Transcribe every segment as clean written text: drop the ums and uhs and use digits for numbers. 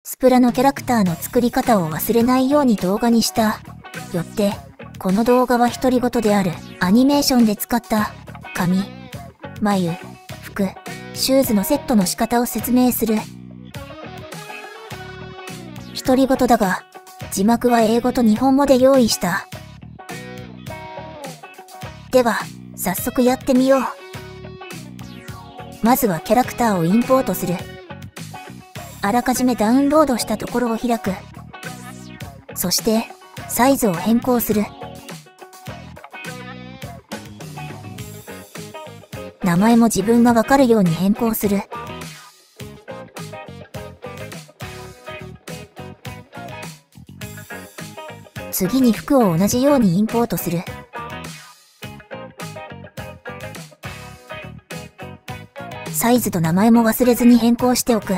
スプラのキャラクターの作り方を忘れないように動画にした。よって、この動画は独り言であるアニメーションで使った髪、眉、服、シューズのセットの仕方を説明する。独り言だが、字幕は英語と日本語で用意した。では、早速やってみよう。まずはキャラクターをインポートする。あらかじめダウンロードしたところを開く。そして、サイズを変更する。名前も自分がわかるように変更する。次に服を同じようにインポートする。サイズと名前も忘れずに変更しておく。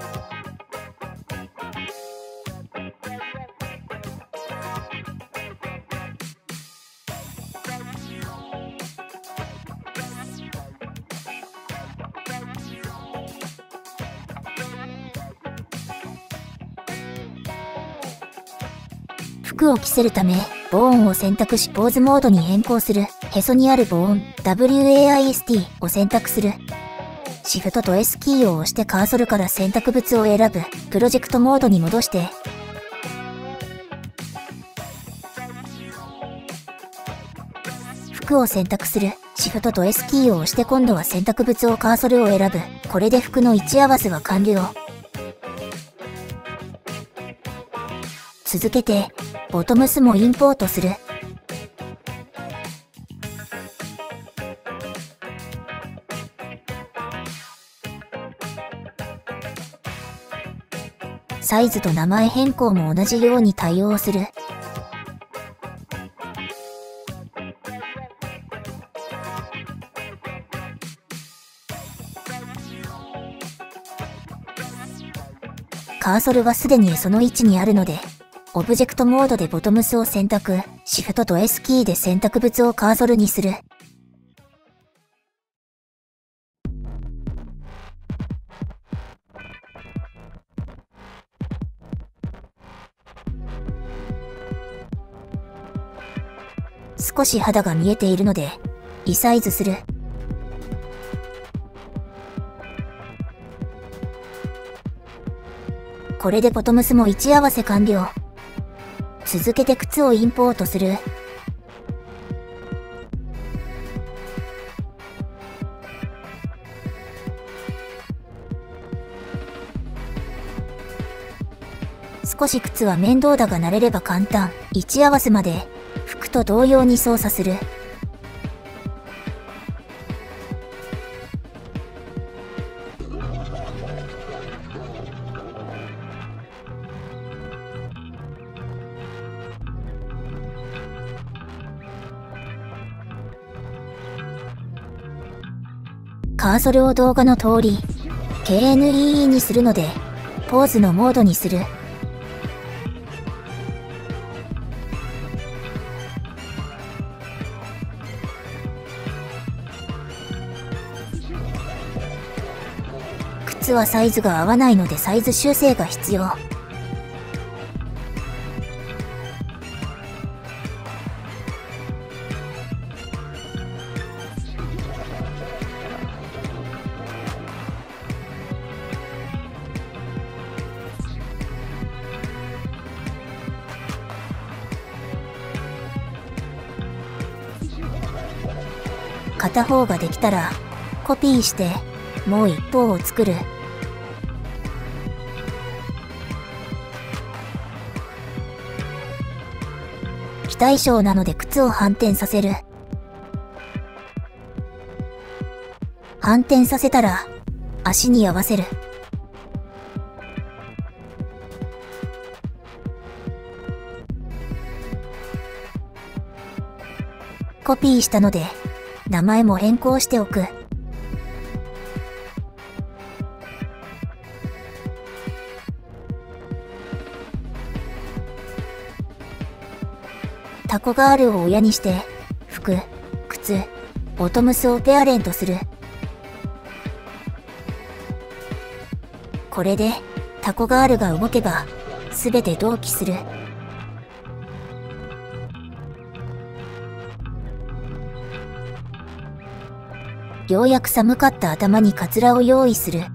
服を着せるため、ボーンを選択しポーズモードに変更する。へそにあるボーン、WAIST を選択する。シフトと S キーを押してカーソルから選択物を選ぶ。プロジェクトモードに戻して。服を選択する。シフトと S キーを押して今度は選択物をカーソルを選ぶ。これで服の位置合わせは完了。続けて、ボトムスもインポートする。サイズと名前変更も同じように対応する。カーソルはすでにその位置にあるので、オブジェクトモードでボトムスを選択、シフトと S キーで選択物をカーソルにする。少し肌が見えているので、リサイズする。これでボトムスも位置合わせ完了。続けて靴をインポートする。少し靴は面倒だが慣れれば簡単。位置合わせまで服と同様に操作する。カーソルを動画の通り KNEE にするのでポーズのモードにする。靴はサイズが合わないのでサイズ修正が必要。片方ができたらコピーしてもう一方を作る。非対称なので靴を反転させる。反転させたら足に合わせる。コピーしたので名前も変更しておく。タコガールを親にして服、靴、ボトムスをペアレントする。これでタコガールが動けば、すべて同期する。ようやく寒かった頭にカツラを用意する。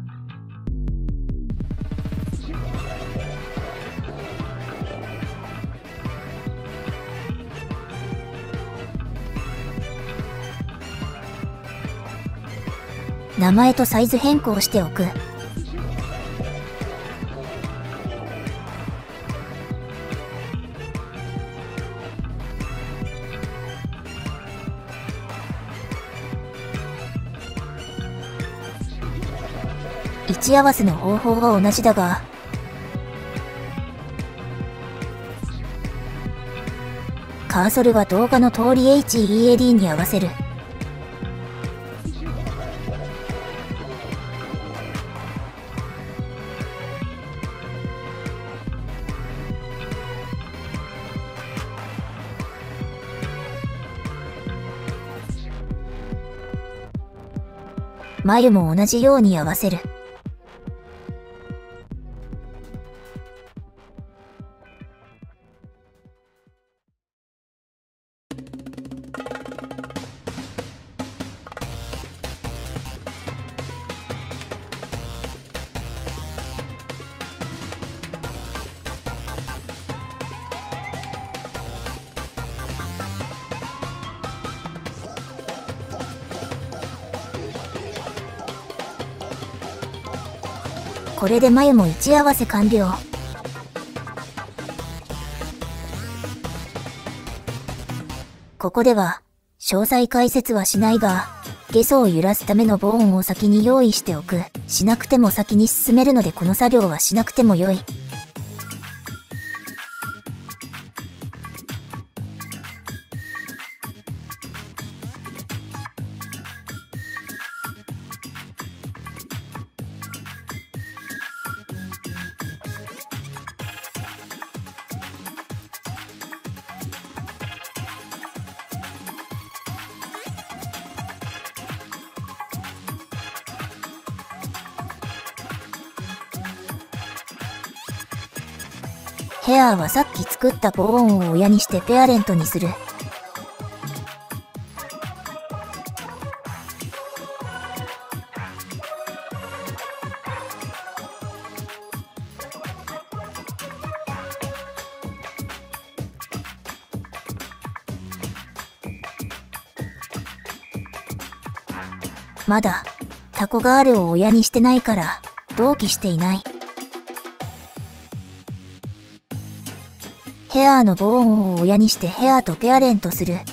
名前とサイズ変更しておく。位置合わせの方法は同じだが、カーソルは動画の通り HEAD に合わせる。眉も同じように合わせる。これで眉も位置合わせ完了。ここでは、詳細解説はしないが、ゲソを揺らすためのボーンを先に用意しておく。しなくても先に進めるのでこの作業はしなくてもよい。ヘアーはさっき作ったボーンを親にしてペアレントにする。まだ、タコガールを親にしてないから、同期していない。ヘアーのボーンを親にしてヘアーとペアレントする。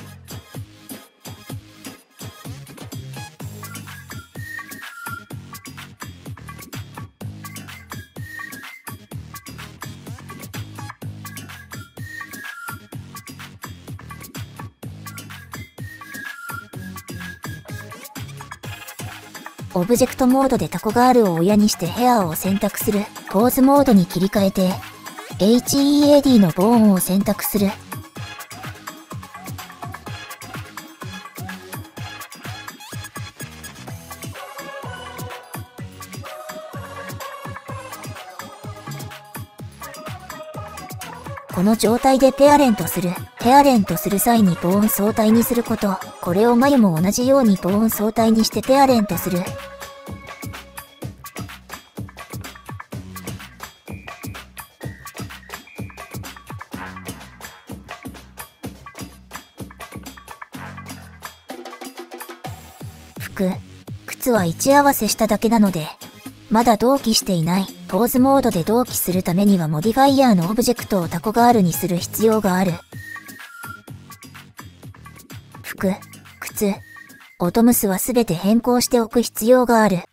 オブジェクトモードでタコガールを親にしてヘアーを選択する。ポーズモードに切り替えて、HEAD のボーンを選択する。この状態でペアレントする。ペアレントする際にボーン相対にすること。これを眉も同じようにボーン相対にしてペアレントする。服、靴は位置合わせしただけなので、まだ同期していない。ポーズモードで同期するためにはモディファイヤーのオブジェクトをタコガールにする必要がある。服、靴、オトムスはすべて変更しておく必要がある。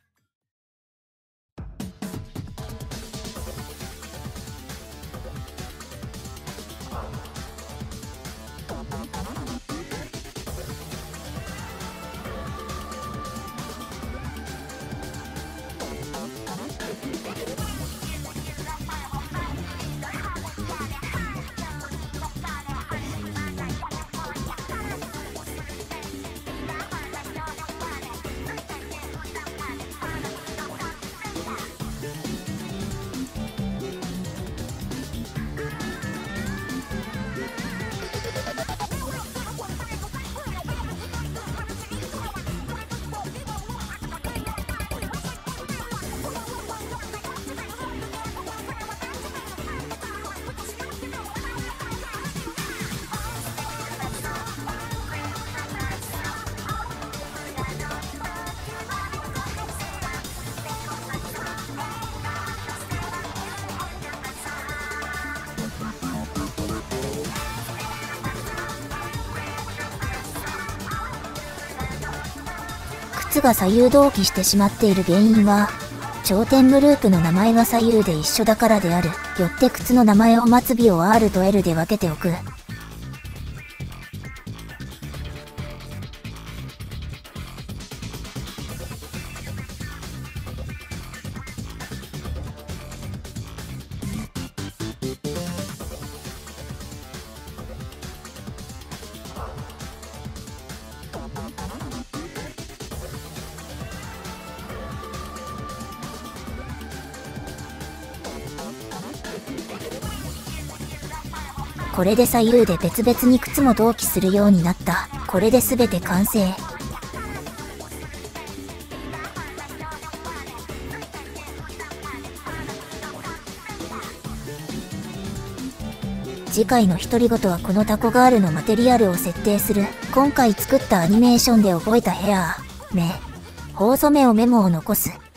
つが左右同期してしまっている原因は、頂点グループの名前が左右で一緒だからである。よって靴の名前を末尾を R と L で分けておく。これで左右で別々に靴も同期するようになった。これで全て完成。次回の独り言はこのタコガールのマテリアルを設定する。今回作ったアニメーションで覚えたヘア、目、頬染めをメモを残す。